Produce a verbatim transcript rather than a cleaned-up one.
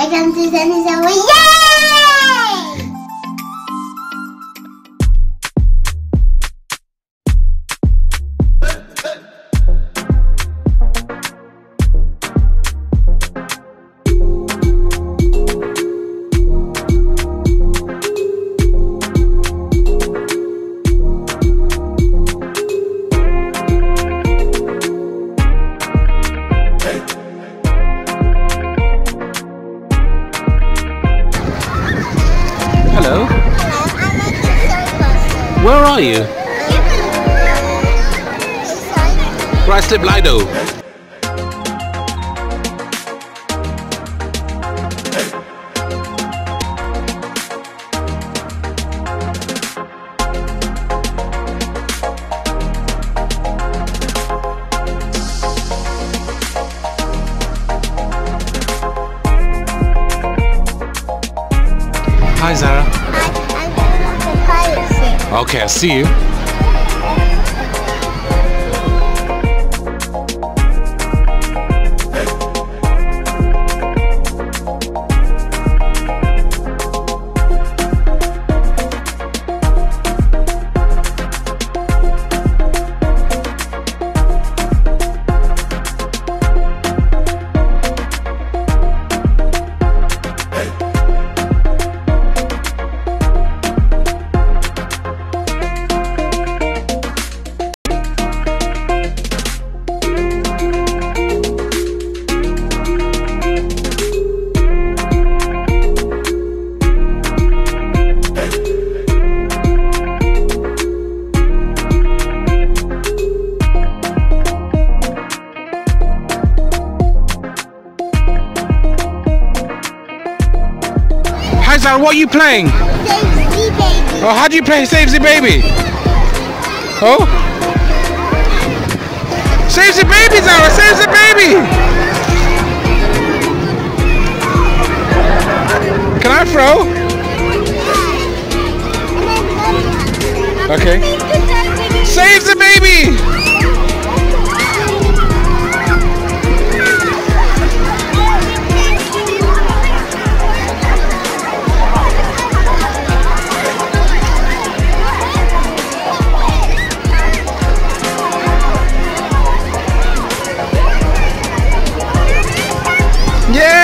Welcome to Zany Zara. Yay! Hello. Hello, I'm at the circus. Where are you? Ruislip Lido. Hi Zara. I'm going on the pirate ship. Okay, I'll see you. Hi Zara, what are you playing? Save the baby. Oh, how do you play Save the Baby? Oh? Save the baby, Zara! Save the baby! Can I throw? Okay. Save the baby! Yeah!